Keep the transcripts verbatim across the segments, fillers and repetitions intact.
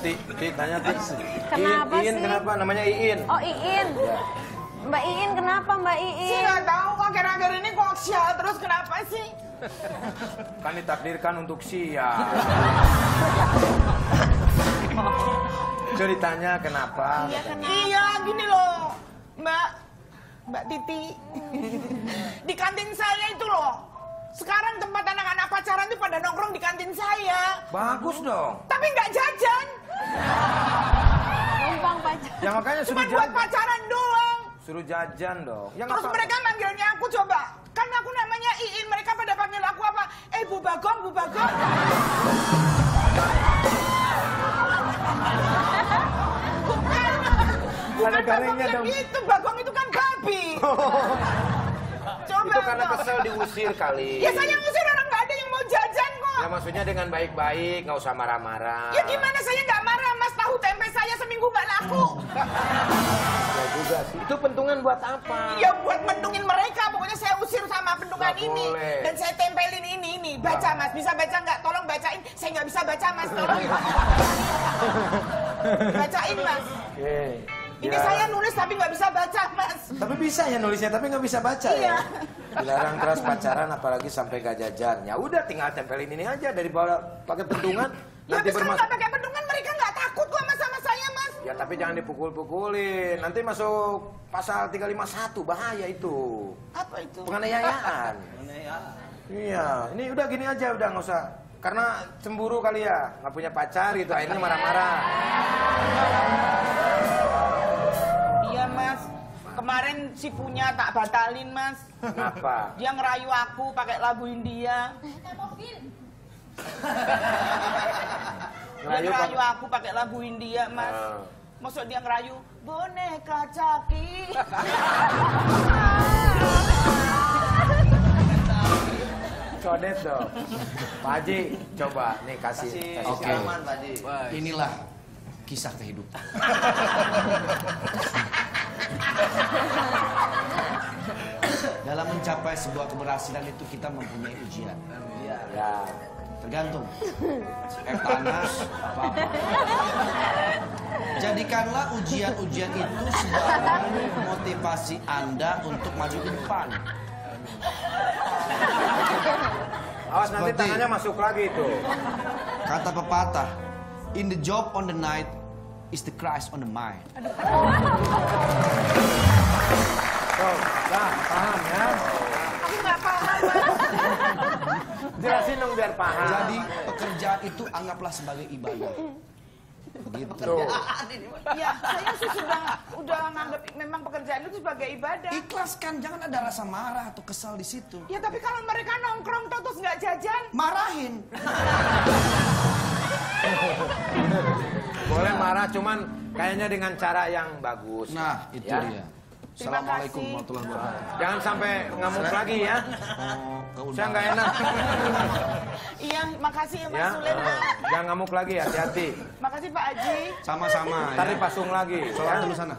Ti, Ti, tanya Ti. Kenapa Iin, Iin, sih? kenapa? Namanya Iin. Oh, Iin. Ya. Mbak Iin, kenapa Mbak Sih Iin? nggak tahu kok akhir-akhir ini kok sial terus kenapa sih? Kan ditakdirkan untuk sial. Coba ditanya kenapa? Iya, kenapa? Iya gini loh, Mbak, Mbak Titi. Di kantin saya itu loh. Sekarang tempat anak-anak pacaran tuh pada nongkrong di kantin saya. Bagus dong. Tapi nggak jajan. Numpang pacar. Ya makanya Cuma suruh buat jajan. pacaran doang. Suruh jajan dong. Ya Terus nggak apa-apa. mereka manggilnya aku coba. Kan aku namanya Iin, mereka pada panggil aku apa? Eh Bu Bagong, Bu Bagong. Bukan. Bukan Ada garingnya Bagong dong. yang itu, Bagong itu kan babi. Coba Itu karena dong. kesel diusir kali. Ya saya ngusir orang nggak ada yang mau jajan kok. Ya maksudnya dengan baik-baik, nggak usah marah-marah. Ya gimana saya nggak marah, Mas, tahu tempe saya seminggu nggak laku. Ya juga sih. Itu pentungan buat apa? Ya buat mendungin mereka, pokoknya saya usir sama pendungan Nggak ini. boleh. Dan saya tempelin ini, ini. Baca Mas, bisa baca nggak? Tolong bacain. Saya nggak bisa baca Mas, tolong. Bacain Mas. Oke. Ini Ya. saya nulis tapi nggak bisa baca Mas. Tapi bisa ya nulisnya, tapi nggak bisa baca Iya. ya. Dilarang keras pacaran, apalagi sampai gak jajan. Ya udah, tinggal tempelin ini aja daripada pakai pentungan. Ya Nanti habis kalau bermas. nggak pakai pendungan mereka nggak takut kok Mas sama saya Mas. Ya tapi jangan dipukul-pukulin. Nanti masuk pasal tiga lima satu, bahaya itu. Apa itu? Penganiayaan. Iya, ini udah gini aja, udah nggak usah. Karena cemburu kali ya, nggak punya pacar gitu, akhirnya marah-marah. Iya Mas. Kemarin si punya tak batalin Mas. Kenapa? Dia ngerayu aku pakai lagu India. Dia Ngerayu ngerayu pak- aku pakai lagu India Mas. Ah. Maksud dia ngerayu boneka caki. Codet dong. Pak Haji, coba nih kasih. kasih Oke, aman. inilah kisah kehidupan. Dalam mencapai sebuah keberhasilan itu kita mempunyai ujian. Ya. Tergantung. Eh panas, apa-apa. Jadikanlah ujian-ujian itu sebagai motivasi Anda untuk maju ke depan. Awas nanti Seperti- tangannya masuk lagi itu. Kata pepatah, in the job on the night is the Christ on the mind. Tuh, nah, paham ya? Aku nggak paham Mas. Jelasin dong biar paham. Jadi pekerjaan itu anggaplah sebagai ibadah. Begitu. Tuh. Ya saya sih sudah udah nganggap memang pekerjaan itu sebagai ibadah. Ikhlaskan, jangan ada rasa marah atau kesal di situ. Ya tapi kalau mereka nongkrong tuh terus nggak jajan. Marahin. Boleh marah, cuman kayaknya dengan cara yang bagus. Nah, itu Ya. dia. Terima Assalamualaikum kasih. warahmatullahi wabarakatuh. Jangan sampai ngamuk lagi ya. Oh, Saya nggak enak. Iya, makasih ya Mas Ya. Sulen. Jangan ngamuk lagi, hati-hati. Makasih Pak Haji. Sama-sama Ntar ya. dipasung lagi. Sholat ya. dulu sana.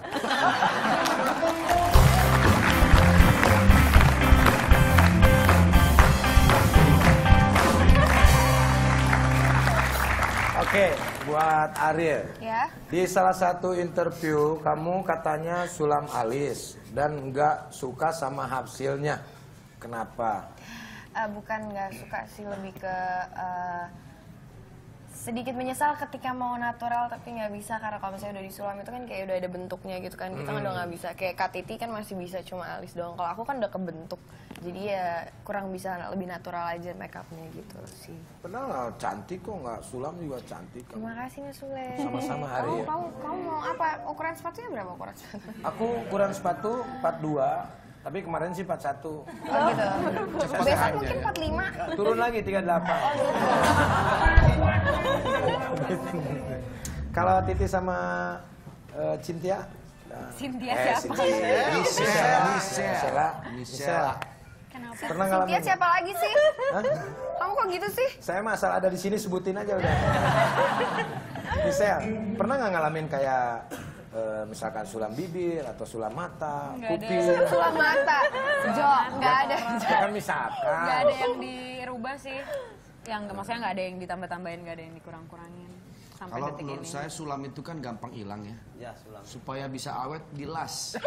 Oke, buat Ariel. Ya. Di salah satu interview, kamu katanya sulam alis dan nggak suka sama hasilnya. Kenapa? Eh, bukan nggak suka sih, lebih ke eh, sedikit menyesal ketika mau natural tapi nggak bisa, karena kalau misalnya udah disulam itu kan kayak udah ada bentuknya gitu kan, kita kan udah nggak bisa. Kayak Kak Titi kan masih bisa cuma alis doang, kalau aku kan udah kebentuk, jadi ya kurang bisa, lebih natural aja make upnya gitu sih. Padahal cantik kok, nggak sulam juga cantik. Terima kasih Mas Sule. Sama-sama, Ari. Kamu, kamu, kamu mau apa? Ukuran sepatunya berapa ukuran sepatu? Aku ukuran sepatu empat dua, tapi kemarin sih empat satu. Oh gitu. Besok mungkin empat lima. Turun lagi tiga delapan. Kalau Titi sama eh, Cynthia? Cynthia Eh, siapa? Cynthia. Michelle. Michelle. Michelle. Kenapa? Pernah Cynthia ngalamin? siapa lagi sih? Hah? Kamu kok gitu sih? Saya mah asal ada di sini sebutin aja udah. Michelle, pernah nggak ngalamin kayak eh, misalkan sulam bibir atau sulam mata, kuping? Sulam mata. Jo, nggak ada. Ya kan misalkan. Nggak ada yang dirubah sih. Yang nggak, maksudnya nggak ada yang ditambah-tambahin, nggak ada yang dikurang-kurangin. sampai Kalau detik menurut ini. saya sulam itu kan gampang hilang ya. Ya, sulam. Supaya bisa awet dilas.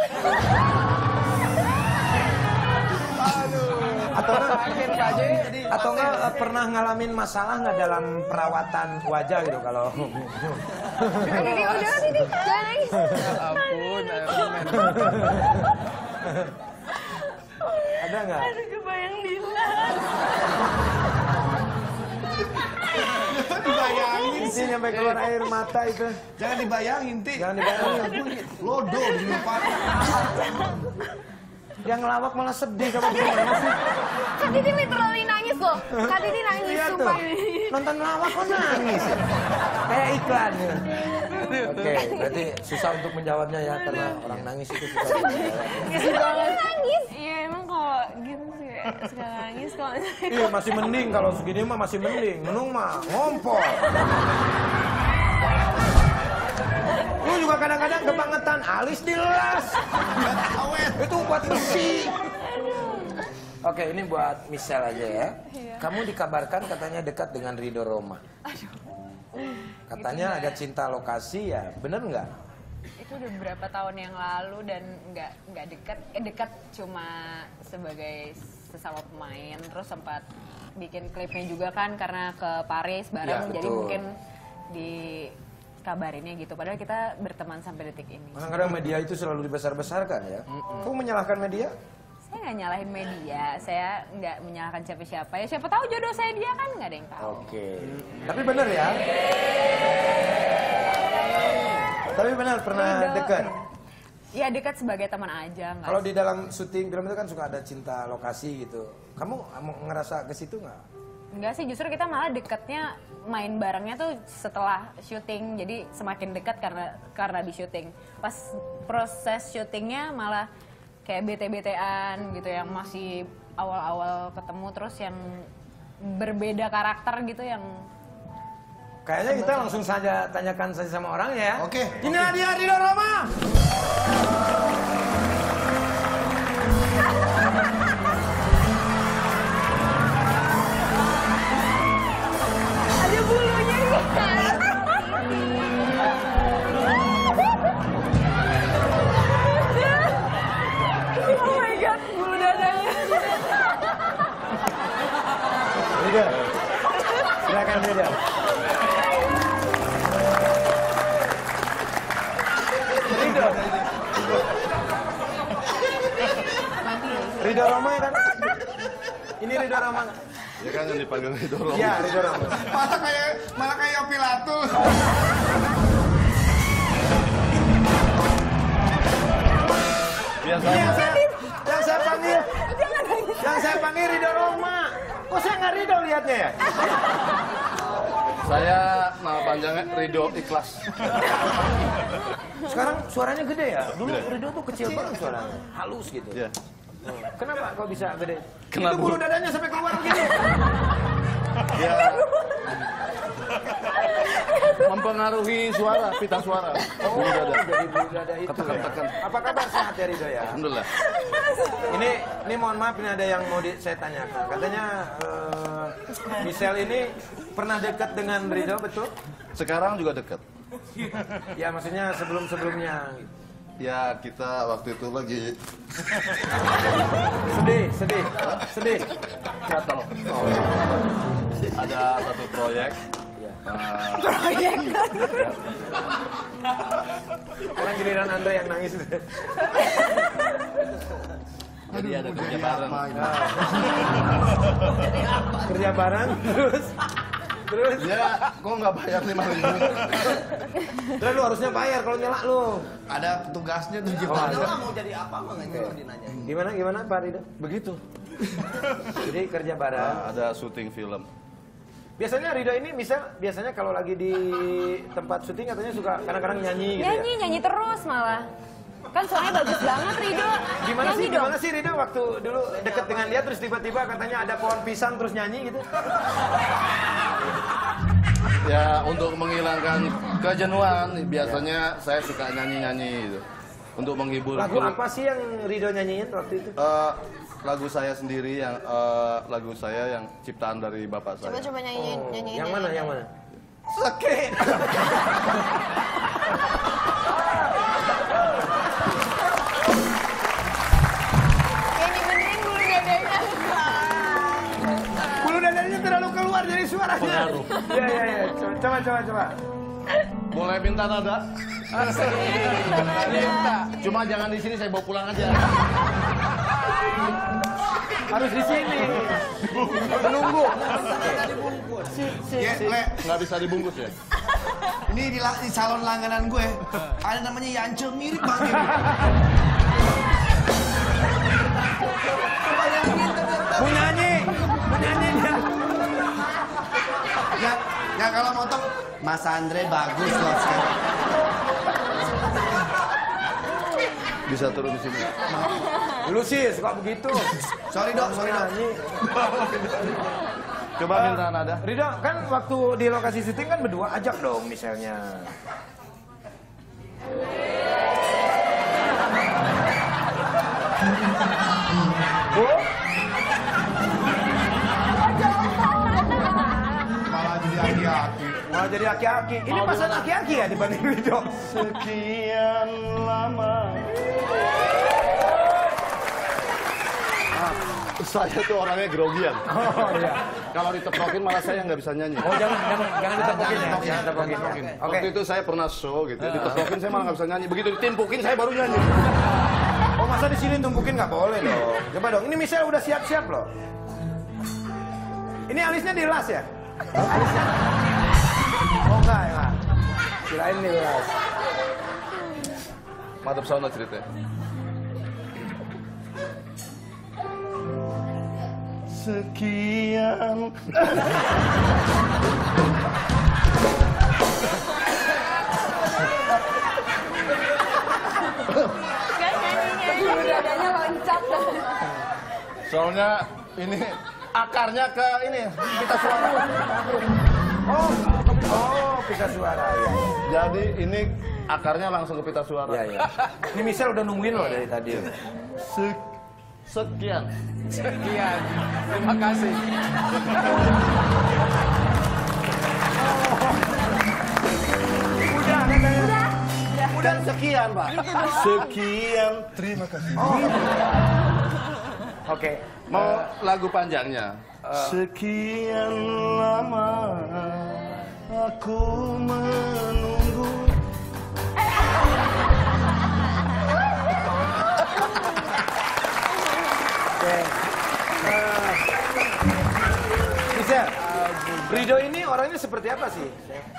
Atau enggak, atau enggak eh, pernah ngalamin masalah nggak dalam perawatan wajah gitu kalau Didi udah Didi jangan nangis. Ampun, ampun. ada nggak? Aduh kebayang Dilan. Dibayangin Ini sampai keluar air mata itu. Jangan dibayangin, Ti. Jangan dibayangin. Lodo di depan. Yang ngelawak malah sedih sama dia. Gimana sih? Kak Didi literally nangis loh. Kak Didi nangis Lihat tuh. sumpah. Nonton ngelawak kok nangis. Kayak iklan ya. Oke, berarti susah untuk menjawabnya ya karena orang nangis itu susah. Suka nangis. Iya emang kalau gitu sih suka nangis kalau Iya masih mending kalau segini mah masih mending. Menung mah ngompol. Lu juga kadang-kadang kebangetan alis dilas. Itu buat besi. Oke, ini buat Michelle aja ya. Kamu dikabarkan katanya dekat dengan Ridho Roma. Katanya ada cinta lokasi ya, bener nggak? itu udah beberapa tahun yang lalu dan nggak nggak dekat eh, dekat cuma sebagai sesama pemain, terus sempat bikin klipnya juga kan karena ke Paris bareng, Ya, jadi betul. mungkin di kabarinnya gitu, padahal kita berteman sampai detik ini. Kadang-kadang media itu selalu dibesar-besarkan ya. Kamu menyalahkan media? Saya nggak nyalahin media, saya nggak menyalahkan siapa-siapa, ya siapa tahu jodoh saya dia kan nggak ada yang tahu. Oke. Tapi bener ya? Tapi benar pernah Ridho. dekat? Ya dekat sebagai teman aja. Nggak Kalau di dalam syuting film itu kan suka ada cinta lokasi gitu. Kamu ngerasa ke situ nggak? Enggak sih, justru kita malah dekatnya main barengnya tuh setelah syuting, jadi semakin dekat karena karena di syuting. Pas proses syutingnya malah kayak bete-betean gitu, yang masih awal-awal ketemu, terus yang berbeda karakter gitu, yang Kayaknya kita langsung saja tanyakan saja sama orangnya ya. Oke. Inilah dia Ridho Roma. Ada bulunya nih. oh my god, bulu dadanya. Ridho. Silakan Ridho. Ridho. Ridho Roma kan? Ini Ridho Roma. Ya kan yang dipanggil Ridho Roma. Iya, Ridho Roma. Malah kayak malah kayak Pilatus. Biasa. Yang saya, yang saya panggil, yang saya panggil Ridho Roma. Kok saya nggak Ridho lihatnya ya? Saya nama panjangnya Ridho Ikhlas. Sekarang suaranya gede ya? Dulu Gede. Ridho tuh kecil banget suaranya, halus gitu. Iya. Kenapa kok bisa gede? Kenapa? Itu bulu dadanya sampai keluar begini. Ya. Mempengaruhi suara, pita suara. Oh, Bulu dada. jadi bulu dada itu ya. Ketekan-tekan. Apa kabar sehat ya Ridho ya? Alhamdulillah. Ini, ini mohon maaf ini ada yang mau di, saya tanyakan. Katanya eh, Michelle ini pernah dekat dengan Ridho, betul? Sekarang juga dekat. Ya maksudnya sebelum-sebelumnya. Ya kita waktu itu lagi Sedih, sedih, sedih. gatal. Ada satu proyek. Uh, Sekarang giliran Anda yang nangis. jadi ada kerja bareng. Kerja bareng, terus terus. Ya, kok nggak bayar lima ribu? Terus lu harusnya bayar kalau nyelak lu. Ada petugasnya tuh Oh, gimana? ada. Mau jadi apa mah nggak perlu dinanya. Gimana gimana Pak Ridho? Begitu. Jadi kerja bareng. Nah, ada syuting film. Biasanya Ridho ini misal biasanya kalau lagi di tempat syuting katanya suka kadang-kadang nyanyi gitu Nyanyi, ya. nyanyi terus malah. Kan suaranya bagus banget Ridho. Gimana Nyanyi sih dong. gimana sih Ridho waktu dulu deket dengan dia terus tiba-tiba katanya ada pohon pisang terus nyanyi gitu. Ya, untuk menghilangkan kejenuhan, biasanya saya suka nyanyi-nyanyi gitu. Untuk menghibur. Lagu apa sih yang Ridho nyanyiin waktu itu? Eh, lagu saya sendiri yang eh, lagu saya yang ciptaan dari bapak saya. Coba coba nyanyiin, Oh, nyanyiin. yang mana yang mana? Seki. Yang dibenerin bulu dadanya. Bulu dadanya terlalu keluar dari suaranya. Pengaruh. Iya, iya, iya. Coba, coba, coba. Boleh minta nada? Minta. Cuma jangan di sini, saya bawa pulang aja. Harus di sini. Menunggu. Ya, Le, Nggak bisa dibungkus ya? ini di, la- di salon langganan gue ada namanya Yance, mirip banget. Mau nyanyi. Mau nyanyi dia. Ya, ya kalau motong Mas Andre bagus loh sekarang. Bisa turun di sini. Lu sih suka begitu. Sorry dok, sorry dok. Nyanyi. Coba minta nada. Ridho, kan waktu di lokasi syuting kan berdua, ajak dong misalnya. Bu? Malah jadi aki-aki. Malah jadi aki-aki. Ini pasan aki-aki ya dibanding Ridho. Sekian lama. Saya tuh orangnya grogian. Oh iya. Kalau diteprokin malah saya nggak bisa nyanyi. Oh jangan, jangan, jangan ditepokin ya. Jangan Jangan ditepokin. ditepokin. Oke. Waktu itu saya pernah show gitu, diteprokin saya malah nggak bisa nyanyi. Begitu ditimpukin saya baru nyanyi. Oh masa di sini tumpukin nggak boleh dong. Coba dong. Ini Michelle udah siap-siap loh. Ini alisnya dilas ya? Alisnya. Oh enggak ya. Kirain dilas. Madep sauna ceritanya. Sekian. Kan nyanyi-nyanyi bulu dadanya loncat. Soalnya ini akarnya ke ini kita suara. Oh, oh pita suara ya. Jadi ini akarnya langsung ke pita suara. Iya iya. Ini Michelle udah nungguin loh dari tadi. Se- Sekian. Sekian. Terima kasih. Udah katanya. Udah sekian, Pak. Sekian. Terima kasih. Oke. Mau lagu panjangnya? Sekian lama aku menunggu. Oke. Eh, Michelle, Ridho ini orangnya seperti apa sih?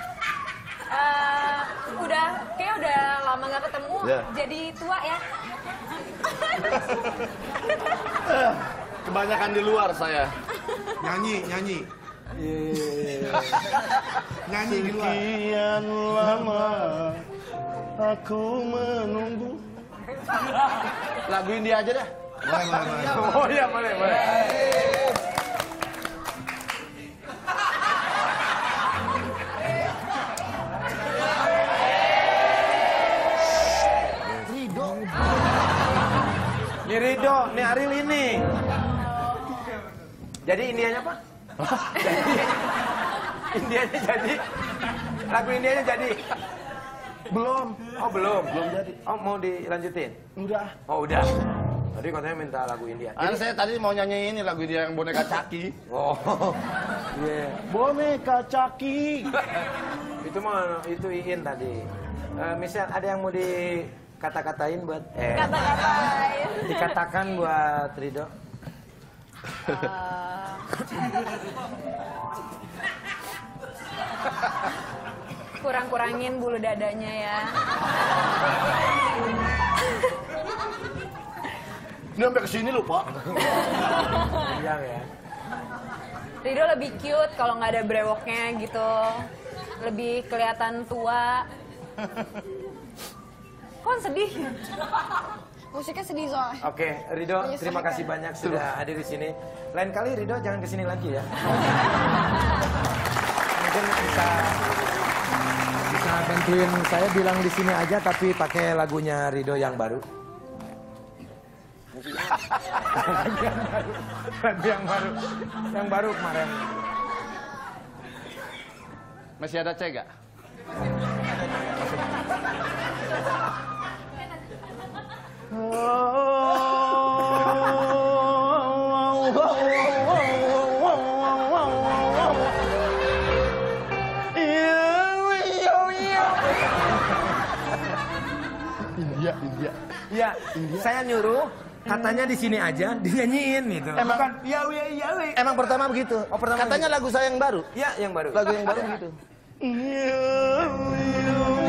Eh, udah kayak udah lama nggak ketemu, Ya. jadi tua ya. Kebanyakan di luar saya. Nyanyi, nyanyi. Nyanyi di luar. Sekian lama aku menunggu. Lagu India aja dah. Boleh, boleh, boleh. Oh iya boleh boleh. Ini Ridho, ini Ariel ini. Jadi Indianya apa? Jadi, Indianya jadi. Lagu Indianya jadi. Belum. Oh belum. Belum jadi. Oh mau dilanjutin? Udah. Oh udah. Tadi katanya minta lagu India. Kan saya tadi mau nyanyi ini lagu India yang boneka caki. Oh. Iya. Boneka caki. Itu mah itu Iin tadi. Eh, Michelle ada yang mau dikata-katain buat eh Kata-katain. dikatakan buat Ridho? Kurang-kurangin bulu dadanya ya. Ini sampai kesini lho, Pak. Yang ya. Ridho lebih cute kalau nggak ada brewoknya gitu. Lebih kelihatan tua. Kok sedih? Musiknya sedih soalnya. Oke, Ridho, terima kasih banyak sudah hadir di sini. Lain kali Ridho jangan kesini lagi ya. Mungkin bisa bisa bantuin saya bilang di sini aja tapi pakai lagunya Ridho yang baru. Lagu yang baru, lagu yang baru, yang baru kemarin. Masih ada C gak? India, India. Iya, saya nyuruh katanya di sini aja dinyanyiin gitu. Emang- Bukan, ya ya ya. Emang pertama begitu. Oh, pertama Katanya lagu saya yang baru. Ya, yang baru. Lagu yang baru gitu. Iya, iya.